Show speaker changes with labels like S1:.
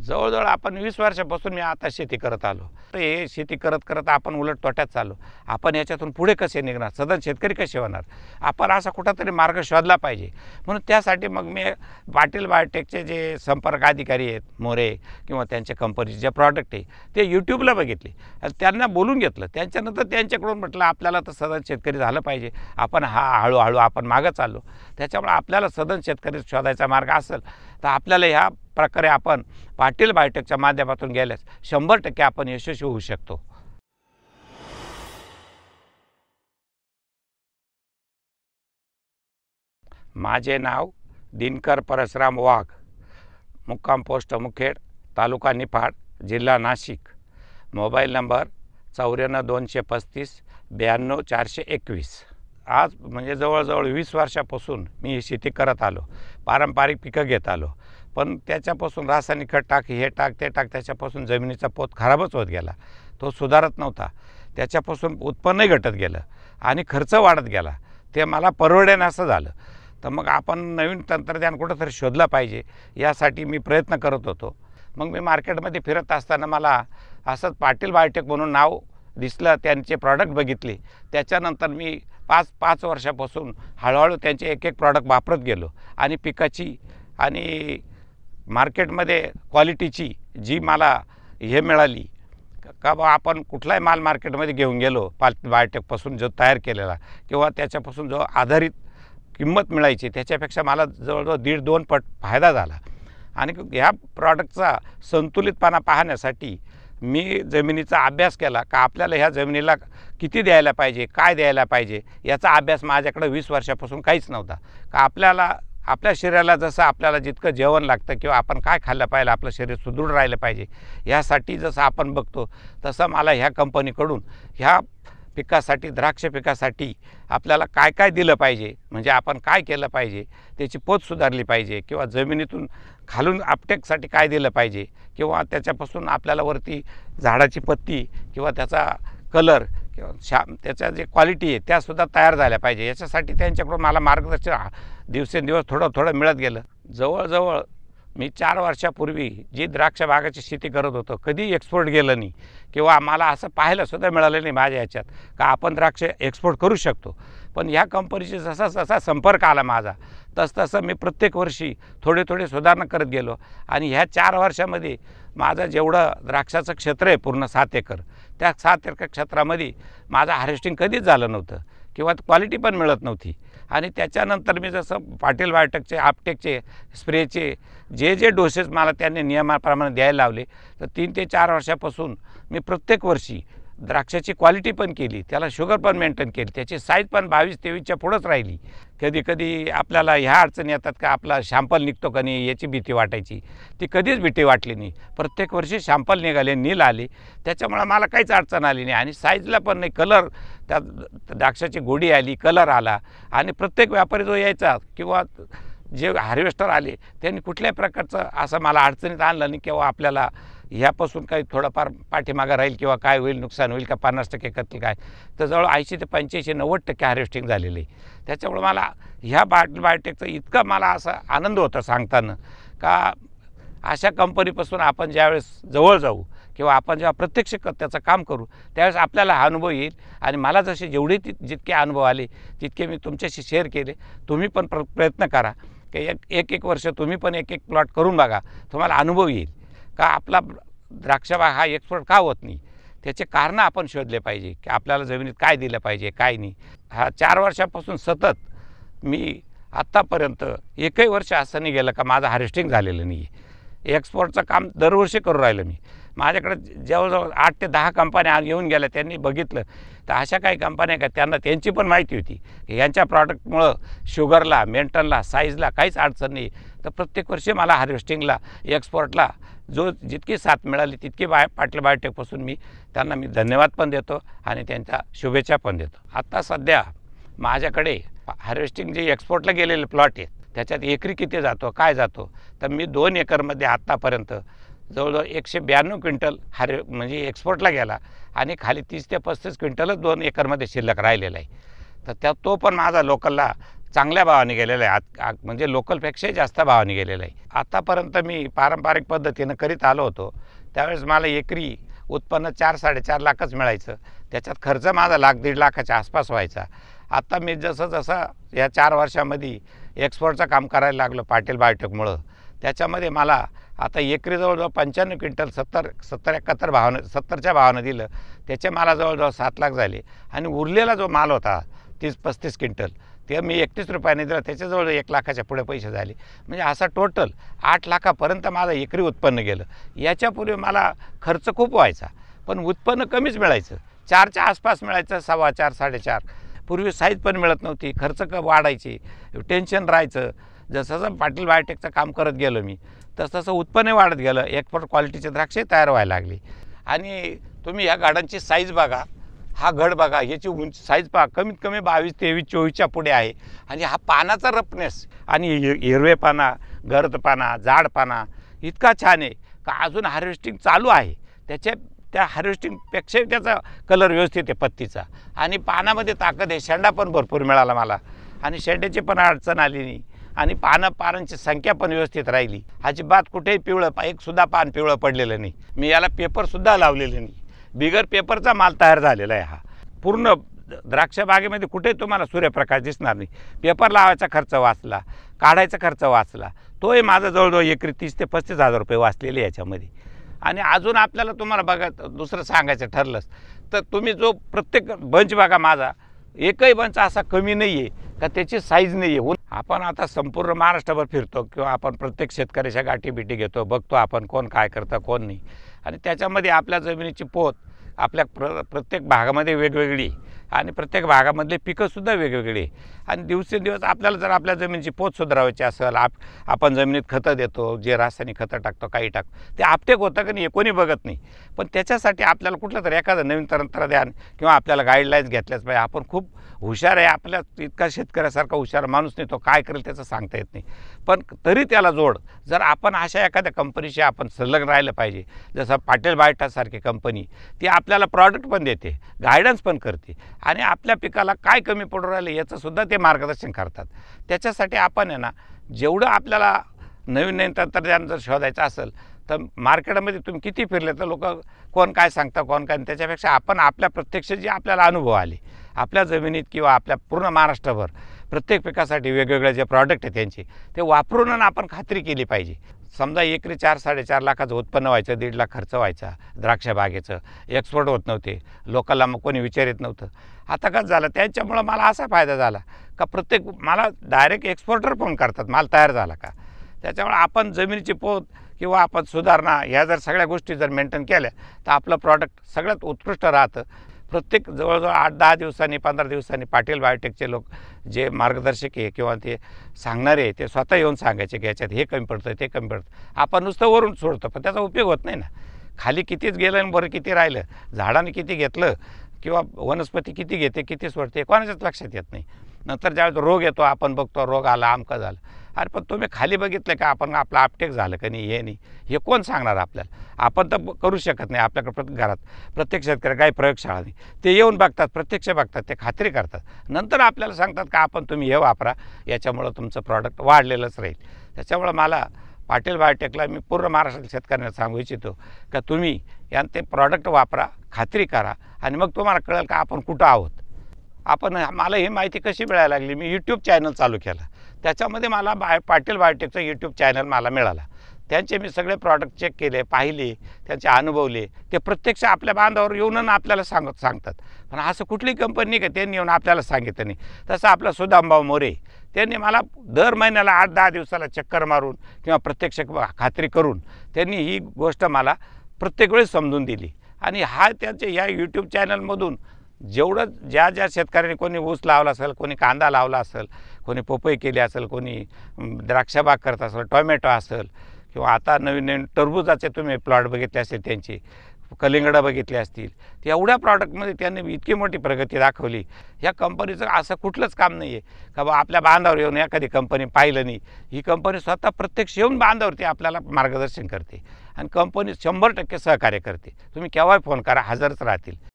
S1: जवळजवळ आपण 20 वर्षापासून मी आता शेती करत आलो. तर हे शेती करत करत आपण उलट तोट्यात चाललो. आपण याच्यातून पुढे कसे निघणार, सधन शेतकरी कसे होणार, आपण असा कुठंतरी मार्ग शोधला पाहिजे. म्हणून त्यासाठी मग मी पाटील बायोटेकचे जे संपर्क अधिकारी आहेत मोरे किंवा त्यांच्या कंपनीचे जे प्रॉडक्ट आहे ते यूट्यूबला बघितले आणि त्यांना बोलून घेतलं. त्यांच्यानंतर त्यांच्याकडून म्हटलं आपल्याला तर सधन शेतकरी झालं पाहिजे. आपण हळूहळू आपण मागं चाललो. त्याच्यामुळे आपल्याला सधन शेतकरी शोधायचा मार्ग असेल तर आपल्याला ह्या प्रकारे आपण पाटील बायोटेकच्या माध्यमातून गेल्यास 100% आपण यशस्वी होऊ शकतो. माझे नाव दिनकर परशुराम वाघ, मुक्काम पोस्ट मुखेड, तालुका निफाड, जिल्हा नाशिक. Mobile number 94 235 92 421. आज म्हणजे जवळजवळ 20 वर्षापासून मी ही शेती करत आलो. पारंपरिक पिकं घेत आलो. पण त्याच्यापासून रासायनिक खत टाक, हे टाक, ते टाक, त्याच्यापासून जमिनीचा पोत खराबच होत गेला. तो सुधारत नव्हता. त्याच्यापासून उत्पन्नही घटत गेलं आणि खर्च वाढत गेला. ते मला परवडेन असं झालं. तर मग आपण नवीन तंत्रज्ञान कुठंतरी शोधलं पाहिजे यासाठी मी प्रयत्न करत होतो. मग मी मार्केटमध्ये फिरत असताना मला असंच पाटील बायोटेक म्हणून नाव दिसलं. त्यांचे प्रॉडक्ट बघितले. त्याच्यानंतर मी 5 वर्षापासून हळूहळू त्यांचे एक एक प्रॉडक्ट वापरत गेलो आणि पिकाची आणि मार्केटमध्ये क्वालिटीची जी मला हे मिळाली का बा आपण कुठलाही माल मार्केटमध्ये घेऊन गेलो पाटील बायोटेकपासून जो तयार केलेला किंवा त्याच्यापासून जो आधारित किंमत मिळायची त्याच्यापेक्षा मला जवळजवळ 1.5-2 पट फायदा झाला. आणि ह्या प्रॉडक्टचा संतुलितपणा पाहण्यासाठी मी जमिनीचा अभ्यास केला का आपल्याला ह्या जमिनीला किती द्यायला पाहिजे, काय द्यायला पाहिजे याचा अभ्यास माझ्याकडे 20 वर्षापासून काहीच नव्हता. का आपल्याला आपल्या शरीराला जसं आपल्याला जितकं जेवण लागतं किंवा आपण काय खाल्लं पाहिजे, आपलं शरीर सुदृढ राहिलं पाहिजे यासाठी जसं आपण बघतो तसं मला ह्या कंपनीकडून ह्या पिकासाठी, द्राक्ष पिकासाठी आपल्याला काय काय दिलं पाहिजे, म्हणजे आपण काय केलं पाहिजे, त्याची पोत सुधारली पाहिजे किंवा जमिनीतून खालून आपटेकसाठी काय दिलं पाहिजे किंवा त्याच्यापासून आपल्याला वरती झाडाची पत्ती किंवा त्याचा कलर किंवा त्याच्या जे क्वालिटी आहे त्यासुद्धा तयार झाल्या पाहिजे. याच्यासाठी त्यांच्याकडून मला मार्गदर्शन दिवसेंदिवस थोडं मिळत गेलं. जवळजवळ मी 4 वर्षापूर्वी जी द्राक्ष बागाची शेती करत होतो कधी एक्सपोर्ट गेलं नाही किंवा मला असं पाहायलासुद्धा मिळालं नाही माझ्या याच्यात का आपण द्राक्ष एक्सपोर्ट करू शकतो. पण ह्या कंपनीशी जसा संपर्क आला माझा तसं मी प्रत्येक वर्षी थोडे सुधारणा करत गेलो. आणि ह्या 4 वर्षामध्ये माझं जेवढं द्राक्षाचं क्षेत्र आहे पूर्ण 7 एकर, त्या 7 एकर क्षेत्रामध्ये माझं हार्वेस्टिंग कधीच झालं नव्हतं किंवा क्वालिटी पण मिळत नव्हती. आणि त्याच्यानंतर मी जसं पाटील बायोटेकचे, आपटेकचे, स्प्रेचे जे डोसेस मला त्यांनी नियमाप्रमाणे द्यायला लावले तर 3 ते 4 वर्षापासून मी प्रत्येक वर्षी द्राक्षाची क्वालिटी पण केली, त्याला शुगर पण मेंटेन केली, त्याची साईज पण 22-23च्या पुढंच राहिली. कधी आपल्याला ह्या अडचणी येतात का आपला शॅम्पल निघतो का नाही याची भीती वाटायची, ती कधीच भीती वाटली नाही. प्रत्येक वर्षी शॅम्पल निघाले, नील आले, त्याच्यामुळे मला काहीच अडचण आली नाही. आणि साईजला पण नाही, कलर त्या द्राक्षाची गोडी आली, कलर आला. आणि प्रत्येक व्यापारी जो यायचा किंवा जे हार्वेस्टर आले त्यांनी कुठल्याही प्रकारचं असं मला अडचणीत आणलं नाही किंवा आपल्याला ह्यापासून काही थोडंफार पाठीमागं राहील किंवा काय होईल, नुकसान होईल का, 50% करतील काय. तर जवळ 80 ते 85-90% हार्वेस्टिंग झालेली आहे. त्याच्यामुळे मला ह्या पाटील बायोटेकचा इतका मला असा आनंद होता सांगताना का अशा कंपनीपासून आपण ज्यावेळेस जवळ जाऊ किंवा आपण जेव्हा प्रत्यक्ष त्याचं काम करू त्यावेळेस आपल्याला हा अनुभव येईल. आणि मला जसे जितके अनुभव आले तितके मी तुमच्याशी शेअर केले. तुम्ही पण प्रयत्न करा की एक वर्ष तुम्ही पण एक प्लॉट करून बघा, तुम्हाला अनुभव येईल का आपला द्राक्षबाग हा एक्सपोर्ट का होत नाही. त्याचे कारणं आपण शोधले पाहिजे की आपल्याला जमिनीत काय दिलं पाहिजे, काय नाही. हा 4 वर्षापासून सतत मी आत्तापर्यंत एकही वर्ष असं नाही गेलं का माझं हार्वेस्टिंग झालेलं नाही. एक्सपोर्टचं काम दरवर्षी करू राहिलं मी. माझ्याकडे जवळजवळ 8 ते 10 कंपन्या येऊन गेल्या, त्यांनी बघितलं. तर अशा काही कंपन्या का त्यांना त्यांची पण माहिती होती की यांच्या प्रॉडक्टमुळं शुगरला, मेंटनला, साईजला काहीच अडचण नाही. तर प्रत्येक वर्षी मला हार्वेस्टिंगला, एक्सपोर्टला जितकी साथ मिळाली तितकी पाटील बायोटेकपासून मी त्यांना धन्यवाद पण देतो आणि त्यांच्या शुभेच्छा पण देतो. आता सध्या माझ्याकडे हार्वेस्टिंग जे एक्सपोर्टला गेलेले प्लॉट आहेत त्याच्यात एकरी किती जातो, काय जातो, तर मी 2 एकरमध्ये आत्तापर्यंत जवळजवळ 192 क्विंटल म्हणजे एक्सपोर्टला गेला आणि खाली 30 ते 35 क्विंटलच 2 एकरमध्ये शिल्लक राहिलेला आहे. तर तो पण माझा लोकलला चांगल्या भावाने गेलेलं आहे, म्हणजे लोकलपेक्षाही जास्त भावाने गेलेलं आहे. आतापर्यंत मी पारंपरिक पद्धतीनं करीत आलो होतो, त्यावेळेस मला एकरी उत्पन्न 4-4.5 लाखच मिळायचं. त्याच्यात खर्च माझा 1-1.5 लाखाच्या आसपास व्हायचा. आता मी जसं या 4 वर्षामध्ये एक्सपोर्टचं काम करायला लागलो पाटील बायोटेकमुळं, त्याच्यामध्ये मला आता एकरी जवळजवळ 95 क्विंटल 70-71 भावानं 70च्या भावानं दिलं. त्याचे मला जवळजवळ 7 लाख झाले. आणि उरलेला जो माल होता 30-35 क्विंटल ते मी 31 रुपयाने दिलं, त्याचे जवळ 1 लाखाच्या पुढे पैसे झाले. म्हणजे असा टोटल 8 लाखापर्यंत माझं एकरी उत्पन्न गेलं. याच्यापूर्वी मला खर्च खूप व्हायचा, पण उत्पन्न कमीच मिळायचं, 4च्या आसपास मिळायचं, 4.25 4.5. पूर्वी साईज पण मिळत नव्हती, खर्च वाढायची, टेन्शन राहायचं. जसं पाटील बायोटेकचं काम करत गेलो मी, तसं उत्पन्न वाढत गेलं. एक्सपोर्ट क्वालिटीचे द्राक्षे तयार व्हायला लागली. आणि तुम्ही ह्या गाडांची साईज बघा, हा घड बघा, याची उंची साईज पहा, कमीत कमी 22, 23, 24च्या पुढे आहे. आणि हा पानाचा रफनेस आणि हिरवे पाना, गर्द पाना, जाड पाना इतका छान आहे का अजून हार्वेस्टिंग चालू आहे. त्या हार्वेस्टिंगपेक्षाही त्याचा कलर व्यवस्थित आहे पत्तीचा. आणि पानामध्ये ताकद आहे. शेंडा पण भरपूर मिळाला मला, आणि शेंड्याची पण अडचण आली नाही. आणि पानांची संख्या पण व्यवस्थित राहिली. अजिबात कुठेही एकसुद्धा पान पिवळं पडलेलं नाही. मी याला पेपरसुद्धा लावलेलं नाही. बिगर पेपरचा माल तयार झालेला आहे. हा पूर्ण द्राक्ष बागेमध्ये कुठेही तुम्हाला सूर्यप्रकाश दिसणार नाही. पेपर लावायचा खर्च वाचला, काढायचा खर्च वाचला. तोही माझा जवळजवळ एकरी 30 ते 35 हजार रुपये वाचलेले याच्यामध्ये. आणि अजून आपल्याला तुम्हाला बघा दुसरं सांगायचं ठरलंच तर तुम्ही जो प्रत्येक बंच बघा माझा, एकही बंच असा कमी नाही आहे का त्याची साईज नाही आहे. आपण आता संपूर्ण महाराष्ट्रभर फिरतो किंवा आपण प्रत्येक शेतकऱ्याच्या गाठीबिटी घेतो, बघतो आपण कोण काय करतं कोण नाही. आणि त्याच्यामध्ये आपल्या जमिनीची पोत आपल्या प्रत्येक भागामध्ये वेगवेगळी, आणि प्रत्येक भागामधले पिकंसुद्धा वेगवेगळी. आणि दिवसेंदिवस आपल्याला जर आपल्या जमिनीची पोत सुधारायची असेल, आपण जमिनीत खतं देतो, जे रासायनिक खतं टाकतो, काही टाकतो, ते आपटेक होतं की नाही हे कोणी बघत नाही. पण त्याच्यासाठी आपल्याला कुठलं तरी एखादं नवीन तंत्रज्ञान किंवा आपल्याला गाईडलाईन्स घेतल्याच पाहिजे. आपण खूप हुशार आहे, आपल्या इतका शेतकऱ्यासारखा हुशार माणूस नाही, तो काय करेल त्याचं सांगता येत नाही. पण तरी त्याला जोड जर आपण अशा एखाद्या कंपनीशी आपण संलग्न राहिलं पाहिजे, जसं पाटील बायोटेकसारखी कंपनी, ती आपल्याला प्रॉडक्ट पण देते, गायडन्स पण करते, आणि आपल्या पिकाला काय कमी पडून राहिलं याचंसुद्धा ते मार्गदर्शन करतात. त्याच्यासाठी आपण आहे ना, जेवढं आपल्याला नवीन तंत्रज्ञान जर शोधायचं असेल तर मार्केटमध्ये तुम्ही किती फिरले तर लोक कोण काय सांगतं कोण काय, त्याच्यापेक्षा आपण आपल्या प्रत्यक्ष जे आपल्याला अनुभव आले आपल्या जमिनीत किंवा आपल्या पूर्ण महाराष्ट्रभर प्रत्येक पिकासाठी वेगवेगळे जे प्रॉडक्ट आहे त्यांचे ते वापरून आपण खात्री केली पाहिजे. समजा एकरी 4-4.5 लाखाचं उत्पन्न व्हायचं, 1.5 लाख खर्च व्हायचा द्राक्ष बागेचं, एक्सपोर्ट होत नव्हते, लोकांना मग कोणी विचारित नव्हतं. आता कसं झालं, त्यांच्यामुळं मला असा फायदा झाला का प्रत्येक मला डायरेक्ट एक्सपोर्टर फोन करतात माल तयार झाला का. त्याच्यामुळे आपण जमिनीची पोत किंवा आपण सुधारणा ह्या जर सगळ्या गोष्टी जर मेंटेन केल्या तर आपलं प्रॉडक्ट सगळ्यात उत्कृष्ट राहतं. प्रत्येक जवळजवळ 8-10 दिवसांनी 15 दिवसांनी पाटील बायोटेकचे लोक जे मार्गदर्शक आहे किंवा ते सांगणारे ते स्वतः येऊन सांगायचे की याच्यात हे कमी पडतं ते कमी पडतं. आपण नुसतं वरून सोडतो पण त्याचा उपयोग होत नाही ना. खाली कितीच गेलं आणि बरं किती राहिलं, झाडाने किती घेतलं किंवा वनस्पती किती घेते किती सोडते कोणाच्याच लक्षात येत नाही. नंतर ज्यावेळेस रोग येतो आपण बघतो रोग आला आमका झालं, अरे पण तुम्ही खाली बघितलं का आपण आपलं आपटेक झालं का नाही, हे नाही, हे कोण सांगणार आपल्याला. आपण तर करू शकत नाही. आपल्याकडे प्रत्येक घरात प्रत्येक शेतकरी काही प्रयोगशाळा नाही, ते येऊन बघतात, प्रत्यक्ष बघतात, ते खात्री करतात, नंतर आपल्याला सांगतात का आपण तुम्ही हे वापरा, याच्यामुळं तुमचं प्रॉडक्ट वाढलेलंच राहील. त्याच्यामुळं मला पाटील बायोटेकला मी पूर्ण महाराष्ट्रातील शेतकऱ्यांना सांगू इच्छितो का तुम्ही ते प्रॉडक्ट वापरा, खात्री करा, आणि मग तुम्हाला कळेल का आपण कुठं आहोत. मला ही माहिती कशी मिळायला लागली, मी यूट्यूब चॅनल चालू केलं, त्याच्यामध्ये मला पाटील बायोटेकचं यूट्यूब चॅनल मला मिळाला. त्यांचे मी सगळे प्रॉडक्ट चेक केले, पाहिले, त्यांचे अनुभवले, ते प्रत्यक्ष आपल्या बांधावर येऊन आपल्याला सांगतात. पण असं कुठली कंपनी का त्यांनी येऊन आपल्याला सांगितलं नाही. तसं आपलं सुदामभाऊ मोरे त्यांनी मला दर महिन्याला 8-10 दिवसाला चक्कर मारून किंवा प्रत्यक्ष खात्री करून त्यांनी ही गोष्ट मला प्रत्येक वेळेस समजून दिली. आणि त्यांचे या यूट्यूब चॅनलमधून जेवढं ज्या शेतकऱ्यांनी कोणी ऊस लावला असेल, कोणी कांदा लावला असेल, कोणी पपई केली असेल, कोणी द्राक्षबाग करत असेल, टोमॅटो असेल, किंवा आता नवीन टरबुजाचे तुम्ही प्लॉट बघितले असतील, त्यांची कलिंगडं बघितली असतील, तर एवढ्या प्रॉडक्टमध्ये त्यांनी इतकी मोठी प्रगती दाखवली. ह्या कंपनीचं असं कुठलंच काम नाही आहे का बा आपल्या बांधावर येऊन एखादी कंपनी पाहिलं नाही. ही कंपनी स्वतः प्रत्यक्ष येऊन बांधावरती आपल्याला मार्गदर्शन करते, आणि कंपनी 100% सहकार्य करते. तुम्ही केव्हाही फोन करा, हजरच राहतील.